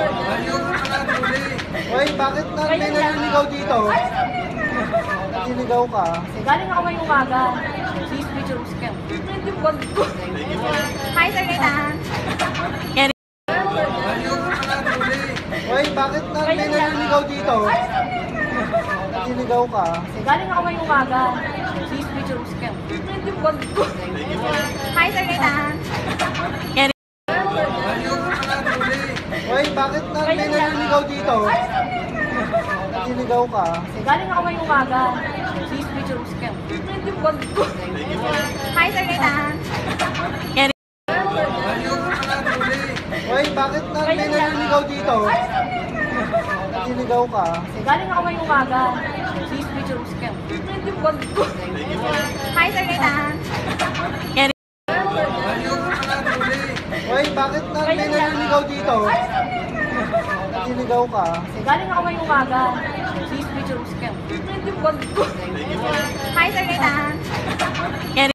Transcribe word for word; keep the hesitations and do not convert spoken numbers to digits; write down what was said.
Hoy, bakit na may naliligaw dito? Naliligaw ka? Galing ako ngayong umaga. Please, picture mo si Ken. Yung bag ko. Hi, Sir Nathan. Hoy, bakit na may naliligaw dito? Naliligaw ka? Galing ako ngayong umaga. Please, picture mo si Ken. Yung bag ko. Hi, Sir Nathan. Hoy, bakit na may naliligaw dito? Naliligaw ka? Galing ako ngayong umaga. Please, picture mo si Ken. Yung bag ko. Hi, Sir Nathan. Hoy, bakit na may naliligaw dito? Naliligaw ka? Galing ako ngayong umaga. Please, picture mo si Ken. Yung bag ko. Hi, Sir Nathan. Hoy, bakit na may naliligaw dito? Naliligaw ka? Galing ako ngayong umaga. Please, picture mo si Ken. Yung bag ko.